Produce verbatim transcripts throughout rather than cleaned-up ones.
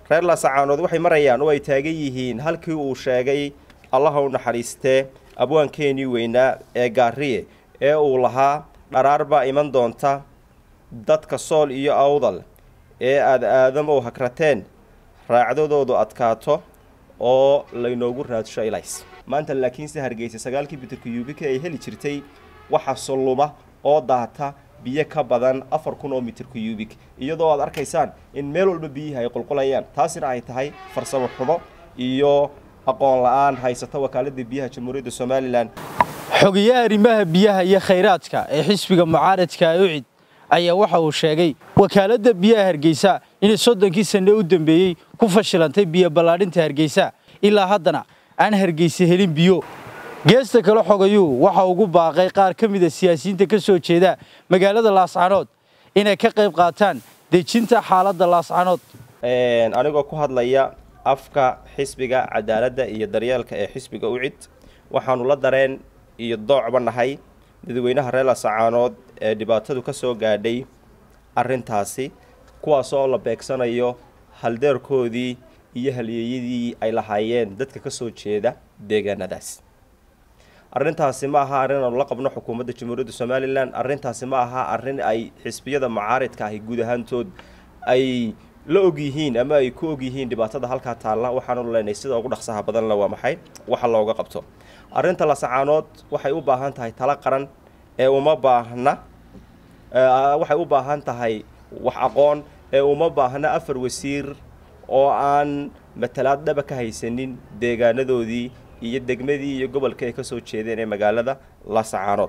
reer Laascaanood waxay marayaan oo ay taagan yihiin halkii uu sheegay Allah u naxariistee abwaankeenii weynaa ee Gaariye ee uu lahaa dharaarba iman doonta dadka Sool iyo Awdal ee aad aadam oo hakrateen raacdadoodu adkaato oo laynoogu raadsho ilays maanta laakiin si Hargeysa sagaalkii bitir cubic ay heli jirtay waxa soluma oo daata biyo ka badan afar kun oo mitir cubic iyadoo aad arkaysaan in meel walba biyaha ay qulqulayaan taasina ay tahay farsamo xumo iyo aqoon la'aan haysata wakaaladda biyaha Jamhuuriyadda Soomaaliland xogayaha arrimaha biyaha iyo kheyraadka ee xisbiga mucaaradka ah ucid ayaa waxa uu sheegay wakaaladda biyaha Hargeysa in soddonkii sano u dambeeyay ku fashilantay biyo balaadhinta Hargeysa ilaa haddana aan Hargeysa helin biyo geesta kale xogayuu waxa ugu baaqay qaar ka mid ah siyaasiyiinta ka soo jeeda magaalada Laascaanood inay ka qayb qaataan dejinta xaaladda Laascaanood een anigoo ku hadlaya afka xisbiga cadaaladda iyo daryeelka ee xisbiga ucid waxaanu la dareen iyo doocba nahay dadweynaha reer Laascaanood ee dhibaatadu ka soo gaadhay arintaasi kuwaas oo la beegsanayo haldeerkoodii iyo halyeeyadii ay lahaayeen dadka ka soo jeeda deegaanadaas arintaasi ma aha arin aan la qabno xukuumadda Jamhuuriyadda Soomaaliland arintaasi ma aha arin ay xisbiyada mucaaradka ah guud ahaantood ay la og yihiin ama ay ku og yihiin dhibaatada halka taala waxaan u leenahay sida ugu dhaqsaha badan la waa maxay waxa looga qabto arinta Laascaanood waxay u baahan tahay tala qaran ee uma baahna waxay u baahan tahay wax aqoon ee uma baahna afar wasiir oo aan matalaad dhaba ka haysanin deegaanadoodii iyo degmadii iyo gobolka ay ka soo jeedeen ee magaalada Laascaanood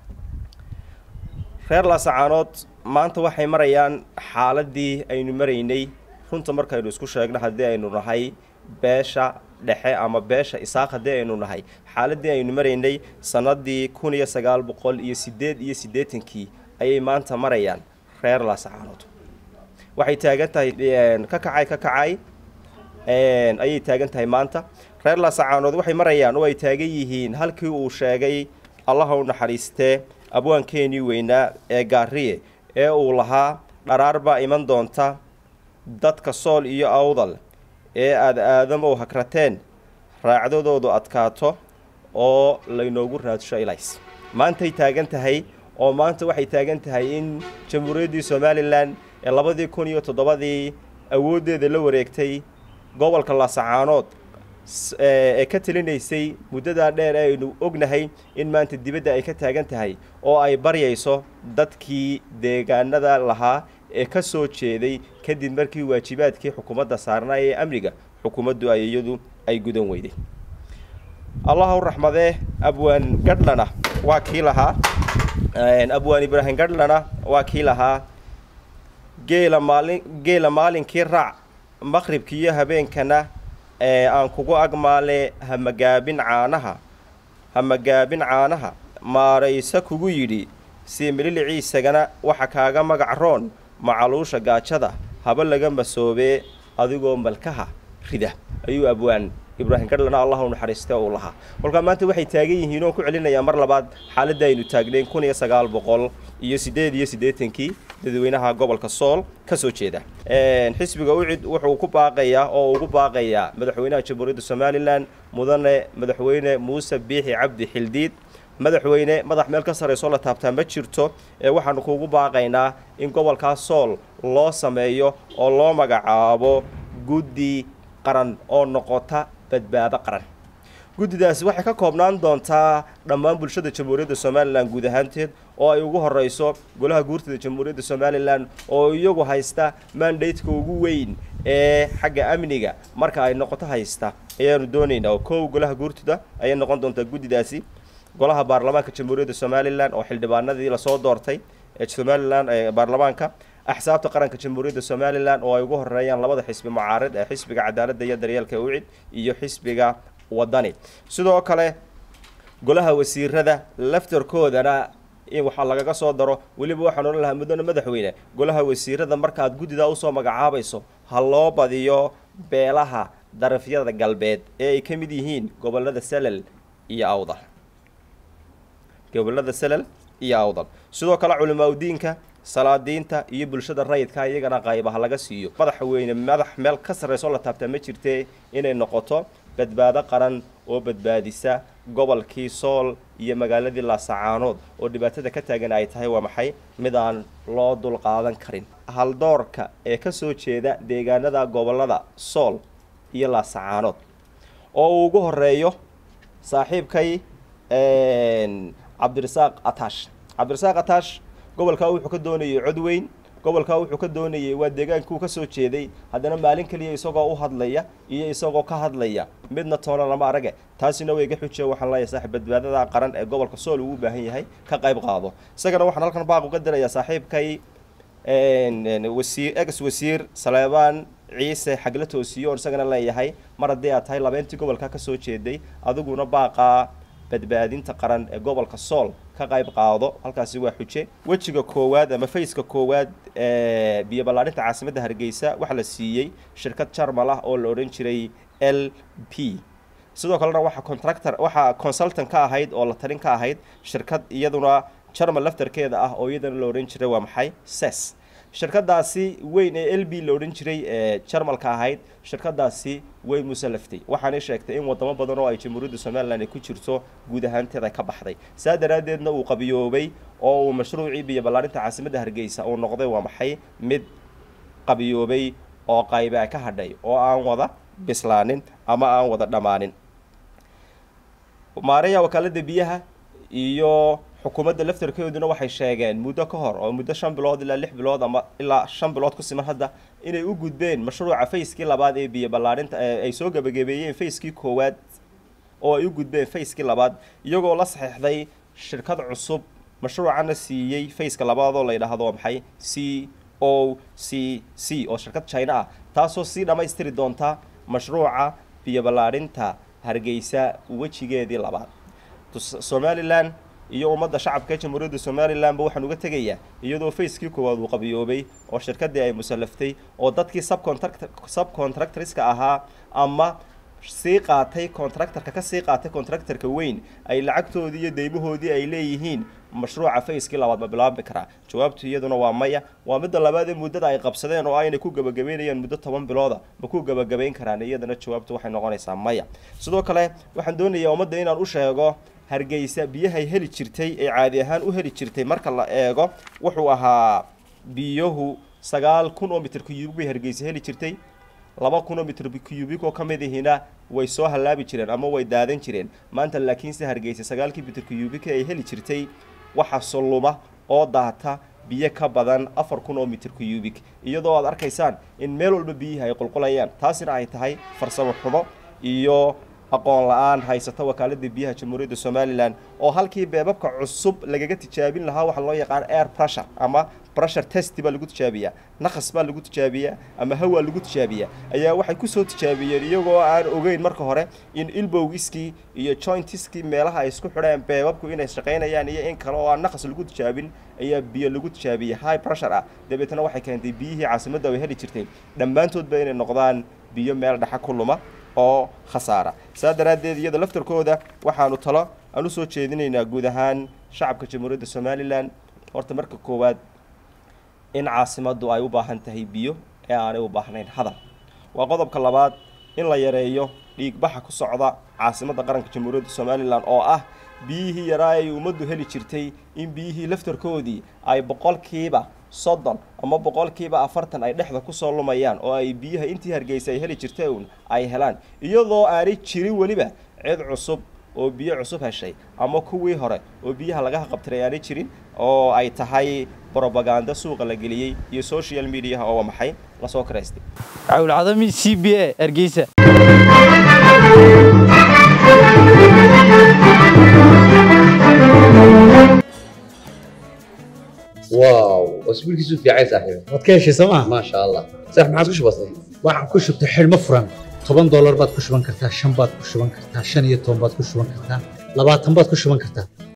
reer Laascaanood maanta waxay marayaan xaaladii aynu maraynay runta markaynu isku sheegno hadii aynu nahay beesha dhexe ama beesha isaaq hadii aynu nahay xaaladii aynu maraynay sanadii kun iyo sagaal boqol iyo siddeed iyo siddeetankii ayay maanta marayaan reer Laascaanood waxay taagan tahay ka kacay ka kacay een ayay taagan tahay maanta reer Laascaanood waxay marayaan oo ay taagan yihiin halkii uu sheegay Allah u naxariistee abwaankeenii weynaa ee Gaariye ee uu lahaa dharaarba iman doonta dadka Sool iyo Awdal ee aad aadam oo hakrateen raacdadoodu adkaato oo laynoogu raadsho ilays maantay taagan tahay oo maanta waxay taagan tahay in Jamhuuriyadda Soomaaliland ee labadii kun iyo toddobadii awoodeeda la wareegtay gobolka Laascaanood ee ka talinaysay muddada dheer ee aynu ognahay in maanta dibadda ay ka taagan tahay oo ay baryayso dadkii deegaanada lahaa ee ka soo jeeday kadib markii waajibaadkii xukuumadda saarnaa ee amniga xukuumaddu ay iyadu ay gudan weyday Allahu raxmadee abwaan gadlana waa kii lahaa een abwaan Ibraahim gadlana waa kii lahaa geela maalin geela maalinkii raac maqribkii iyo habeenkana ee aan kugu agmaale hamagaabin caanaha hamagaabin caanaha maaraysa kugu yidhi si mililiciisagana waxa kaaga magac roon macaluusha gaajada haba laga masoobee adigoo malkaha rida ayuu abwaan Ibraahim gadlana Allah u naxariistay oo lahaa walka maanta waxay taagan yihiin oo ku celinaya mar labaad xaaladda aynu taagneen kun iyo sagaal boqol iyo siddeed iyo siddeetankii dadweynaha gobolka Sool ka soo jeeda een xisbiga ucid wuxuu ku baaqayaa oo ugu baaqayaa madaxweynaha Jamhuuriyadda Soomaaliland mudane madaxweyne Muuse Biixi Cabdi Xildiid madaxweyne madax meel ka sareyso la taabtaa ma jirto ee waxaan kuugu baaqaynaa in gobolka Sool loo sameeyo oo loo magacaabo guddi qaran oo noqota badbaado qaran guddidaasi waxay ka koobnaan doontaa dhammaan bulshada Jamhuuriyadda Soomaaliland guud ahaanteed oo ay ugu horeyso golaha guurtida Jamhuuriyadda Soomaaliland oo iyagu haysta mandate-ka ugu weyn ee xagga amniga marka ay noqoto haysta ayaanu doonaynaa oo koow golaha guurtida ay noqon doontaa guddidaasi golaha baarlamaanka Jamhuuriyadda Soomaaliland oo xildhibaanadii la soo doortay ee Soomaaliland ee baarlamaanka axsaabta qaranka Jamhuuriyadda Soomaaliland oo ay ugu horeeyaan labada xisbi mucaarad ee xisbiga cadaaladda iyo daryeelka ucid iyo xisbiga wadani sidoo kale golaha wasiirada laftarkoodana in waxa laga soo daro waliba waxaan oran lahaa mudane madaxweyne golaha wasiirada marka aad gudida u soo magacaabayso ha loo badiyo beelaha darafyada galbeed ee ay kamid yihiin gobolada Salal iyo Awdal gobolada Salal iyo Awdal sidoo kale culimada diinka salaadiinta iyo bulshada rayidka iyagana qaybaha laga siiyo madaxweyne madax meel ka sareyso la taabta ma jirtee inay noqoto badbaado qaran oo badbaadisa gobolkii Sool iyo magaaladii Laascaanood oo dhibaatada ka taagan ay tahay waa maxay mid aan loo dul qaadan karin hal doorka ee ka soo jeeda deegaanada gobolada Sool iyo Laascaanood oo ugu horeeyo saaxiibkay een Cabdirasaaq Atash Cabdirasaaq Atash gobolka wuxuu ka doonayay cod weyn gobolka wuxuu ka doonayay waa deegaanku ka soo jeeday haddana maalin kaliya isagoo u hadlaya iyo isagoo ka hadlaya midna toona lama arag taasina way ga xujiyay waxaan la yahay badbaadada qaran ee gobolka Sool uu u baahan yahay ka qayb qaado isagana waxaan halkan baaq uga dirayaa saaxiibkay een wasiir ex wasiir Saleebaan ciise xagla toosiyo isagana leeyahay mar haddii aad tahay labeentii gobolka ka soo jeeday adiguna baaqa badbaadinta qaran ee gobolka Sool ka qayb qaado halkaasi waa xuje wajiga koowaad ama fayska koowaad ee biyo balaarinta caasimadda Hargeysa waxa la siiyay shirkad Jarmal ah oo la oran jiray L P sidoo kalena waxa contractor waxa consultant ka ahayd oo la talin ka ahayd shirkad iyaduna Jarmal laftarkeeda ah oo iyadana la oran jiray waa maxay S E S shirkadaasi weyn ee L B la oran jiray ee Jarmalka ahayd shirkadaasi way musallaftay waxaana sheegtay in wadamo badan oo ay Jamhuuriyadda Soomaaliland ku jirto guud ahaanteeda ka baxday saadaradeedna uu qabiyoobay oo uu mashruucii biyo balaarinta caasimadda Hargeysa oo noqday waa maxay mid qabiyoobay oo qayb ka hadhay oo aan wada bislaanin ama aan wada dhamaanin maareeya wakaalada biyaha iyo xukuumadda laftarkeeduna waxay sheegeen muddo ka hor oo muddo shan bilood ilaa lix bilood ama ilaa shan bilood ku siman hadda inay u gudbeen mashruuca fayskii labaad ee biyo balaarinta ay soo gabagabeeyeen fayskii koowaad oo ay u gudbeen fayskii labaad iyagoo la saxiixday shirkad cusub mashruucana siiyay fayska labaad oo la yiraahdo maxay C O C C oo shirkad China ah taasoo si dhamaystiri doonta mashruuca biyo balaarinta Hargeysa wajigeedii labaad Somaliland iyo ummadda shacabka Jamhuuriyadda Soomaaliland waxaan uga tagayaa iyadoo fayskii koowaad uu qabiyoobay oo shirkadii ay musallaftay oo dadkii subcontractor subcontractorska ahaa ama sii qaatay contractorka ka sii qaatay contractorka weyn ay lacagtoodii iyo deymahoodii ay leeyihiin mashruuca fayskii labaad ma bilaabi karaa jawaabtu iyaduna waa maya waa mid labaad ee muddada ay qabsadeen oo ayna ku gabagabeynayaan muddo toban bilooda ma ku gabagabeyn karaan iyadana jawaabtu waxay noqonaysaa maya sidoo kale waxaan doonayaa ummadda inaan u sheego Hargeysa biyahay heli jirtay ee caadi ahaan u heli jirtay marka la eego wuxuu ahaa biyuhu sagaal kun oo mitir cube bay Hargeysa heli jirtay laba kun oo mitir cube oo kamid ahina way soo halaabi jireen ama way daadan jireen maanta laakiin si Hargeysa sagaal mitir cube ay heli jirtay waxa soluma oo daata biyo ka badan afar kun oo mitir cube iyadoo aad arkaysaan in meel walba biyaha ay qulqulayaan taasina ay tahay farsamo xumo iyo aqoon la'aan haysata wakaalada biyaha Jamhuuriyadda Soomaaliland oo halkii beebabka cusub lagaga tijaabin lahaa waxa loo yaqaan air pressure ama pressure test baa lagu tijaabiyaa naqas baa lagu tijaabiyaa ama hawa lagu tijaabiyaa ayaa waxay ku soo tijaabiyeen iyagoo aan ogeyn marka hore in elbowgiskii iyo jointiskii meelaha ay isku xidheen beebabku inay shaqeynayaan iyo in kale oo aan naqas lagu tijaabin ayaa biyo lagu tijaabiyay high pressure ah dabeetana waxay keentay biyihii caasimadda way heli jirtay dhammaantood ba inay noqdaan biyo meel dhaxa ku luma oo khasaara saadaradeed iyada laftarkooda waxaanu talo aan u soo jeedinaynaa guud ahaan shacabka Jamhuuriyadda Soomaaliland horta marka koowaad in caasimaddu ay u baahan tahay biyo ee aanay u baahnayn hadal waa qodobka labaad in la yareeyo dhiig baxa ku socda caasimadda qaranka Jamhuuriyadda Soomaaliland oo ah biyihii yaraa ay ummaddu heli jirtay in biyihii laftarkoodii ay boqolkiiba soddon ama boqolkiiba afartan ay dhexda ku soo lumayaan oo ay biyaha intii Hargeysa ay heli jirtay ay helaan iyadoo aanay jirin waliba cid cusub oo biyo cusub heshay ama kuwii hore oo biyaha laga qabtay aanay jirin oo ay tahay propaganda suuqa la galiyay iyo social media oo maxay la soo kareystay Cawl Cadami C B A Hargeysa واو اسبوع كيسو في عايز صاحبي wadkeeshi sama ما شاء الله صح ما عادش بسيط waxaan ku shubtay xilmo furan toban dollar baad ku shuban kartaa shan baad ku shuban kartaa shan iyo toban baad ku shuban kartaa labaatan baad ku shuban kartaa